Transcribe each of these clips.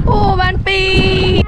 ô ban pi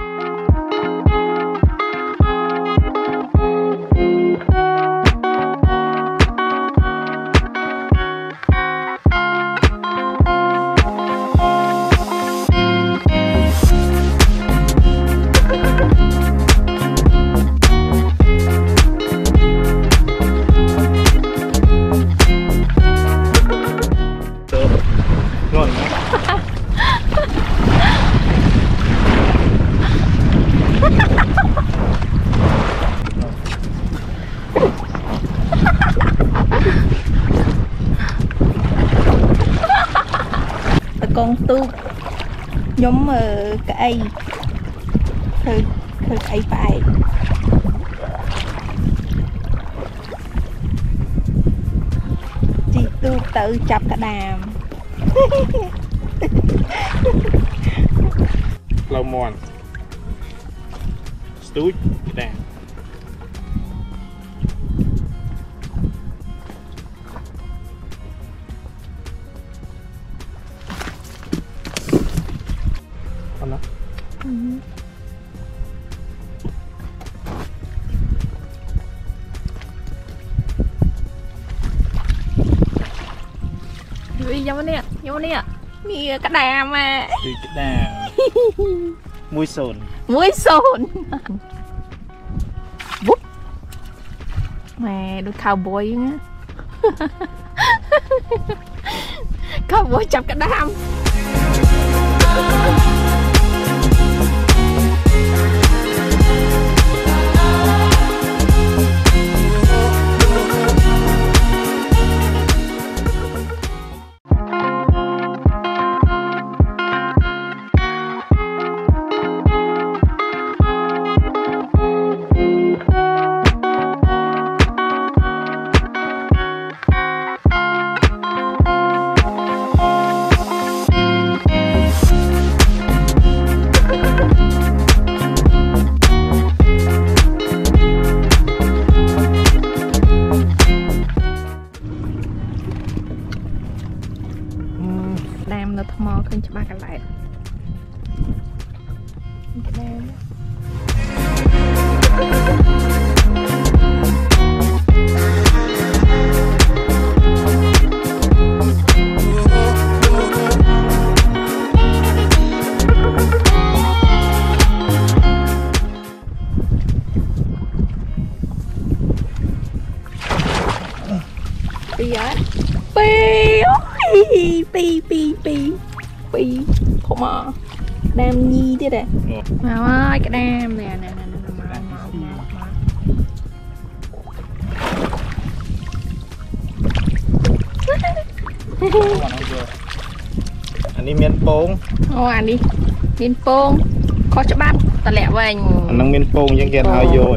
con tu nhóm cây thử cây phải chị tu tự chập cả đàm lâu mòn stúi đàm vô nè mi cái đàm mà cái đàm muối sồn bút mẹ đôi cowboy á cowboy chập cái đàm đàm nó thò khơi cho ba cái lại pi không mà đam nhi thế này mà ơi cái đam nè anh đi miền Pông anh đi miền Pông khó cho bắt ta lẹ với anh đang miền Pôngยัง get how rồi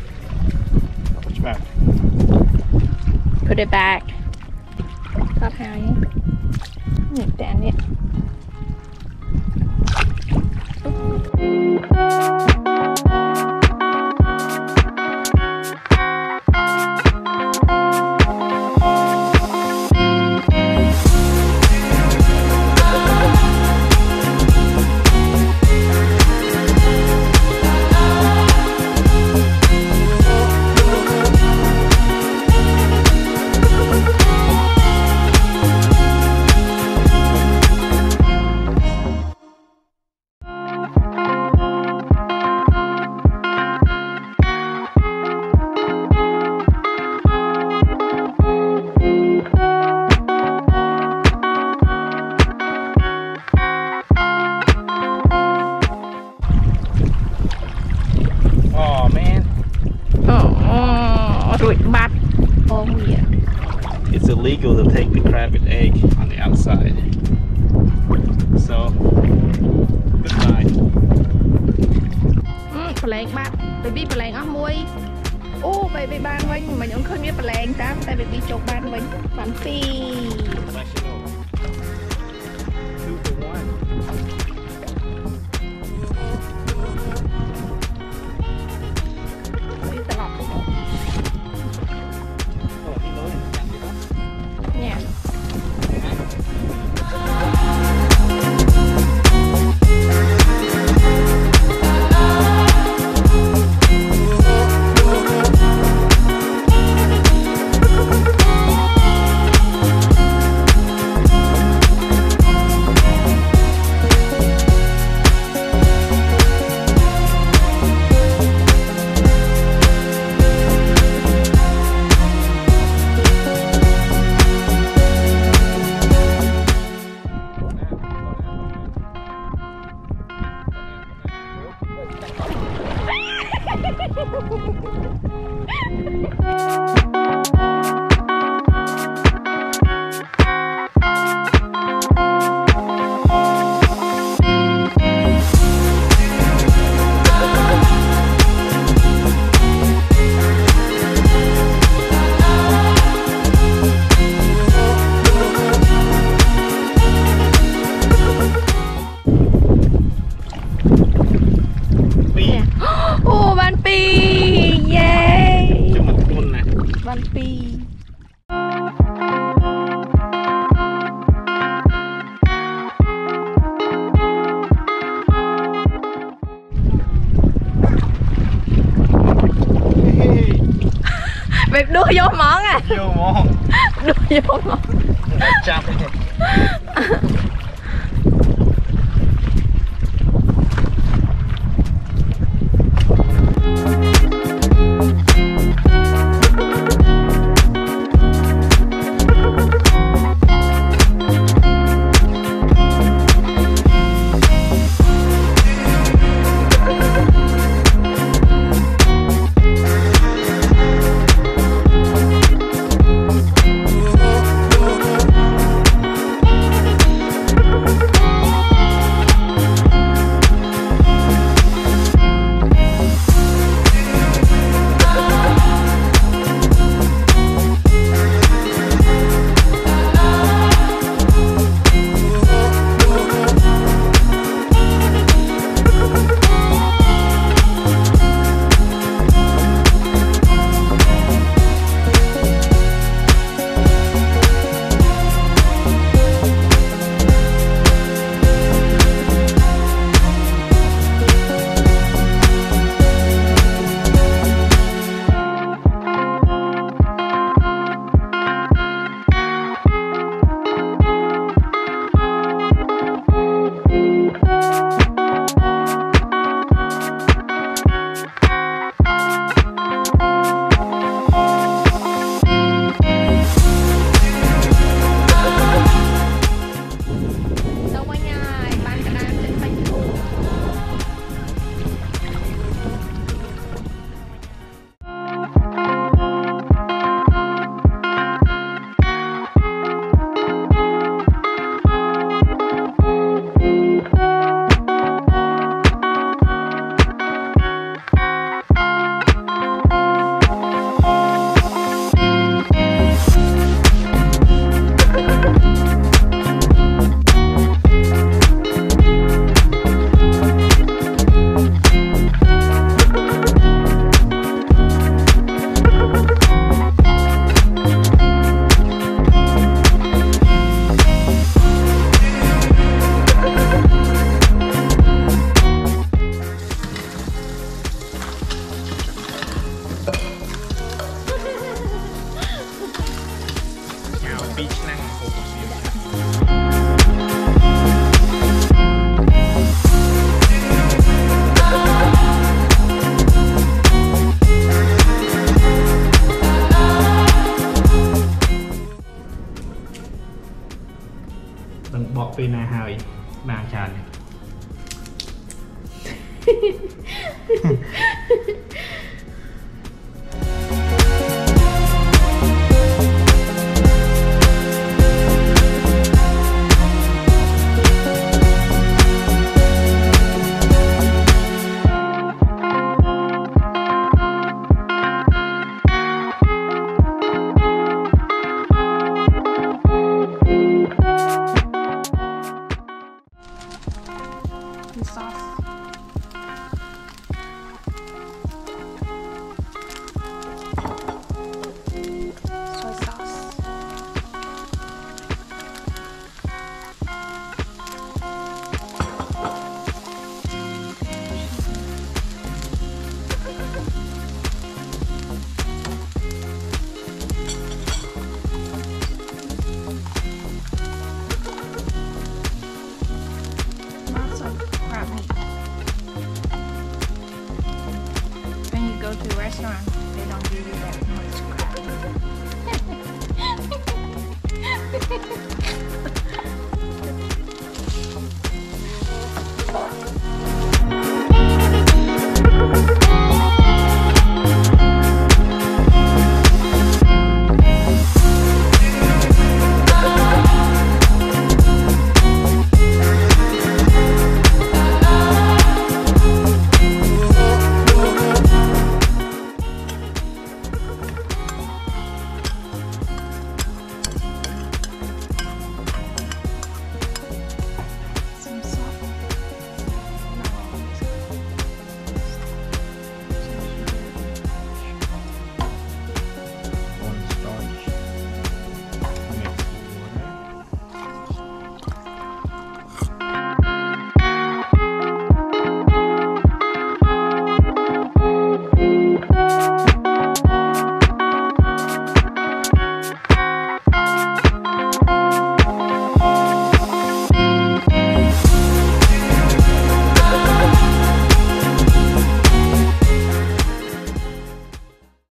put it back thoát hai nhé nhặt đạn nhé It's illegal to take the crab with egg on the outside. So, goodbye. Pleng bát, baby pleng ở môi. Ô, baby ban vinh, mình cũng không biết pleng tám, tại baby chụp ban vinh, ban phi. Mày đưa vô món à? Vô món. Đưa vô món. Chạm đi. Đừng bỏ pin này hơi bàn tràn. Soft.